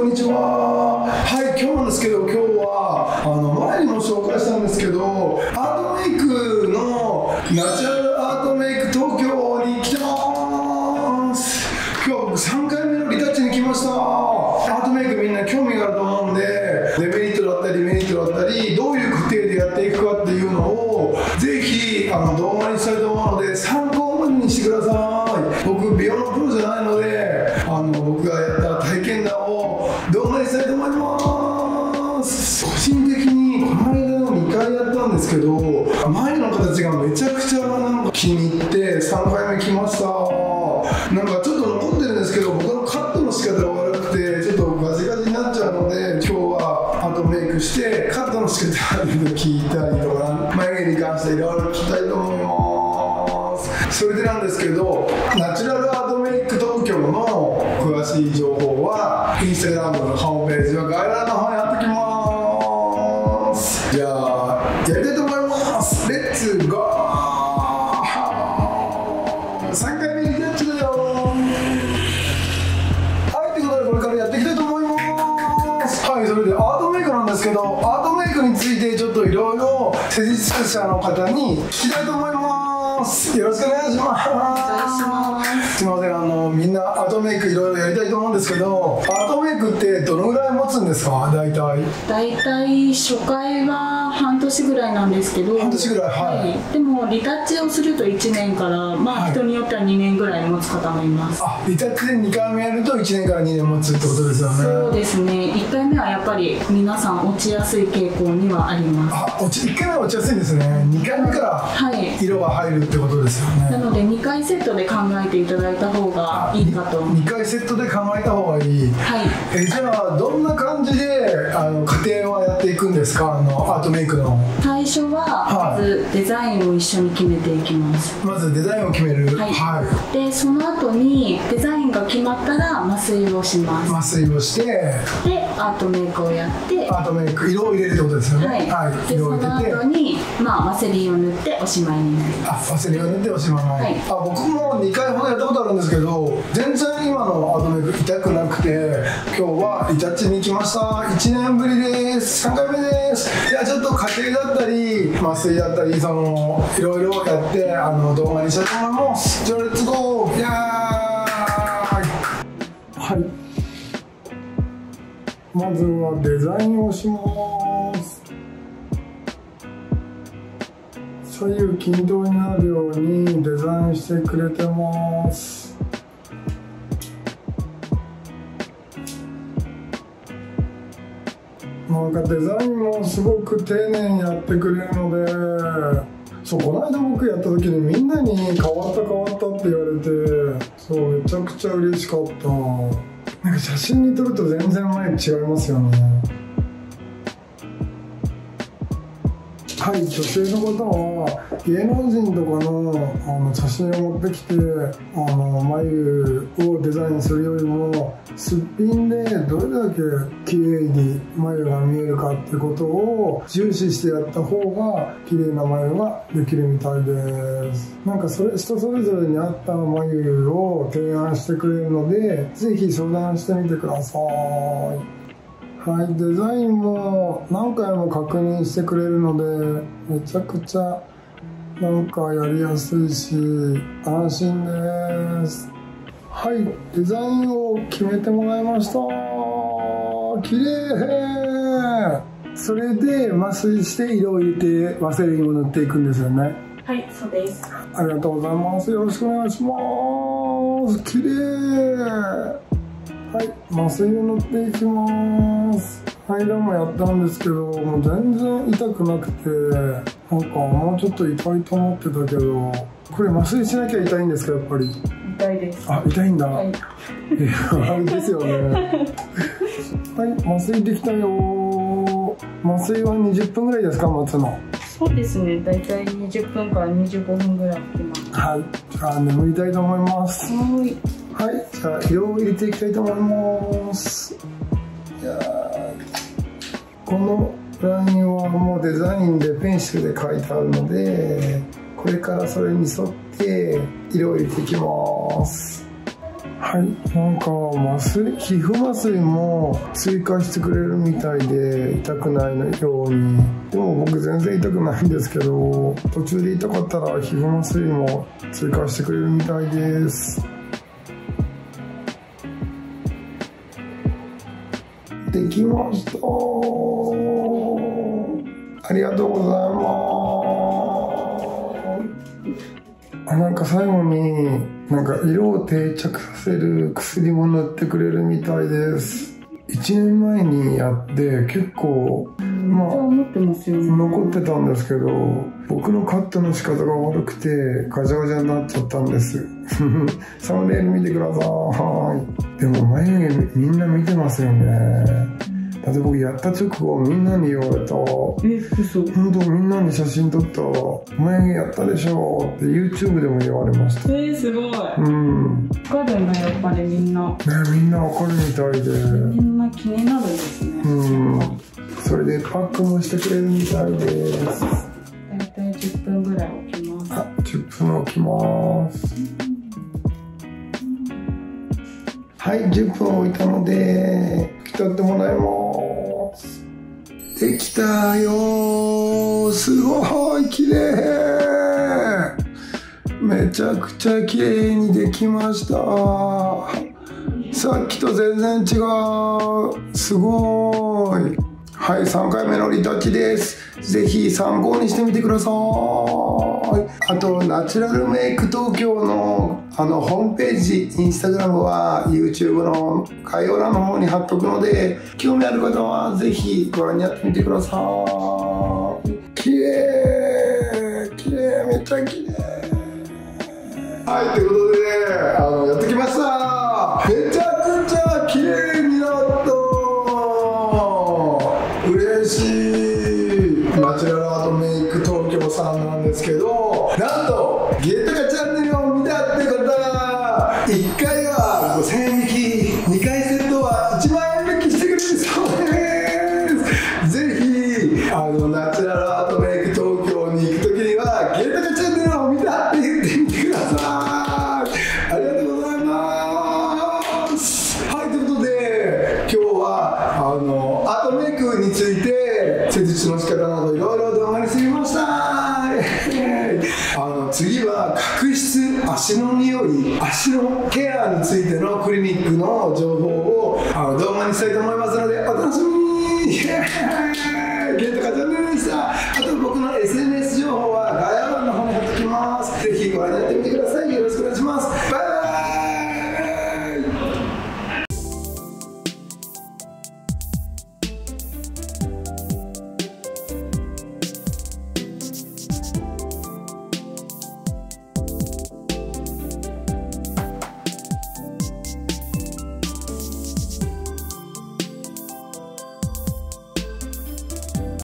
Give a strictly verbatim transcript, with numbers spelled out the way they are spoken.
こんにちは。はい、今日なんですけど、今日はあの前にも紹介したんですけど、アートメイクのナチュラルアートメイク東京に来てます。今日は僕さんかいめのリタッチに来ました。アートメイクみんな興味があると思うんで、デメリットだったりメリットだったり、どういう過程でやっていくかっていうのをぜひあの動画にしたいと思うので参考にしてください。僕美容のプロじゃないので、あの僕がやった体験談を動画にしたいと思います。個人的にこの間のにかいやったんですけど、前の形がめちゃくちゃなんか気に入ってさんかいめ来ました。なんかちょっと残ってるんですけど、僕のカットの仕方が悪くてちょっとガジガジになっちゃうので、今日はアートメイクしてカットの仕方を聞いたりとか、眉毛に関していろいろ聞きたいと思います。それでなんですけど、ナチュラルアートメイク東京の詳しい情報はインスタグラムのホームページは概要欄の方に貼っておきます。じゃあやりたいと思います。レッツゴー。さんかいめリタッチだよ。はい、ということでこれからやっていきたいと思います。はい、それでアートメイクなんですけど、アートメイクについてちょっといろいろ施術者の方に聞きたいと思います。よろしくお願いします。お願いします。すみません、あのみんなアートメイクいろいろやりたいと思うんですけど、アートメイクってどのぐらい持つんですか？大体大体初回は半年ぐらいなんですけど、 半年ぐらい、はい、 はい、でもリタッチをするといちねんから、まあ、はい、人によってはにねんぐらい持つ方もいます。 あ、リタッチでにかいめやるといちねんからにねん持つってことですよね。 そうですね。いっかいめはやっぱり皆さん落ちやすい傾向にはあります。 あ、落ちいっかいめは落ちやすいんですね。にかいめから色が入るってことですよね。 はい、なのでにかいセットで考えていただいた方がいいかと。 にかいセットで考えた方がいい。 はい。 え、じゃあどんな感じであの過程はやっていくんですか？あのアートメイクの最初はまずデザインを一緒に決めていきます。 まずデザインを決める。 はい、 はい、 でその後にデザインが決まったら麻酔をします。 麻酔をして、でアートメイクをやって、 アートメイク色を入れるってことですよね。はい、はい、 でその後に、まあ、ワセリンを塗っておしまいになります。 あ、ワセリンを塗っておしまい、はい、あ、僕もにかいほどやったことあるんですけど、全然今のアートメイク痛くなくて、今日はリタッチに来ました。いちねんぶりです。さんかいめです。いや、ちょっと過程だったり麻酔だったり、そのいろいろやってあの動画にしたいと思います。じゃあレッツゴー。いやー、はい、まずはデザインをします。左右均等になるようにデザインしてくれてます。なんかデザインもすごく丁寧にやってくれるので、そう、この間僕やった時にみんなに変わった変わったって言われて、そう、めちゃくちゃ嬉しかった。なんか写真に撮ると全然前違いますよね。はい、女性の方は芸能人とかの、あの写真を持ってきて、あの眉をデザインするよりもすっぴんでどれだけ綺麗に眉が見えるかってことを重視してやった方が綺麗な眉ができるみたいです。なんかそれ人それぞれに合った眉を提案してくれるので、ぜひ相談してみてください。はい、デザインも何回も確認してくれるので、めちゃくちゃなんかやりやすいし安心です。はい、デザインを決めてもらいました。綺麗。それで麻酔して色を入れてワセリンを塗っていくんですよね。 はい、そうです。 ありがとうございます。よろしくお願いします。綺麗。はい、麻酔を塗っていきます。間もやったんですけど、もう全然痛くなくて、なんかもうちょっと痛いと思ってたけど、これ麻酔しなきゃ痛いんですか？やっぱり痛いです。 あ、痛いんだ。 はい、 いや、あれですよね。はい、麻酔できたよ。麻酔はにじゅっぷんぐらいですか？待つの。 そうですね、だいたいにじゅっぷんからにじゅうごふんぐらいかけます。はい、 じゃあ眠りたいと思います。 はい、 はい、じゃあ色を入れていきたいと思います。いやこのラインはもうデザインでペンシルで描いてあるので、これからそれに沿って色を入れていきます。 はい、なんか麻酔、皮膚麻酔も追加してくれるみたいで、痛くないように。でも僕全然痛くないんですけど、途中で痛かったら皮膚麻酔も追加してくれるみたいです。できました。ありがとうございます。あ、なんか最後になんか色を定着させる薬も塗ってくれるみたいです。いちねんまえにやって結構まあ残ってたんですけど、僕のカットの仕方が悪くてガチャガチャになっちゃったんです。サムネイル見てください。でも眉毛みんな見てますよね。だって僕やった直後みんなに言われた。え、嘘。本当みんなに写真撮ったら眉毛やったでしょって YouTube でも言われました。 えー、すごい。 うん。 わかるね、やっぱりみんな。 ね、みんなわかるみたいで。 みんな気になるんですね。 うん。それでパックもしてくれるみたいです。 だいたいじゅっぷんぐらい置きます。 あ、じゅっぷん置きます。はい、じゅっぷん置いたので拭き取ってもらいます。できたよー。すごい綺麗。めちゃくちゃ綺麗にできました。さっきと全然違う。すごい。はい、さんかいめのリタッチです。ぜひ参考にしてみてください。あと、ナチュラルメイク東京のあのホームページ、インスタグラムは YouTube の概要欄の方に貼っとくので、興味ある方はぜひご覧になってみてください。綺麗、綺麗、めっちゃ綺麗。はい、ということで、あのやってきました。めちゃくちゃ綺麗になった。嬉しい。ナチュラルアートメイク東京さんなんですけど、なんとゲットカチャンネルを見たって方、いっかいはごせんえん引き、にかいセットはいちまんえん引きしてくれるそうです。ぜひあのナチュラルアートメイク東京に行くときにはゲットカチャンネルを見たって言ってみてください。ありがとうございます。はい、ということで今日はあのアートメイクについて施術の仕方などいろいろ動画にしてみました。あの次は角質、足の匂い、足のケアについてのクリニックの情報をあの動画にしたいと思いますのでお楽しみに。ゲットカチャンネルでした。あと僕の エスエヌエス 情報は概要欄の方に貼っておきます。ぜひご覧になってみてください。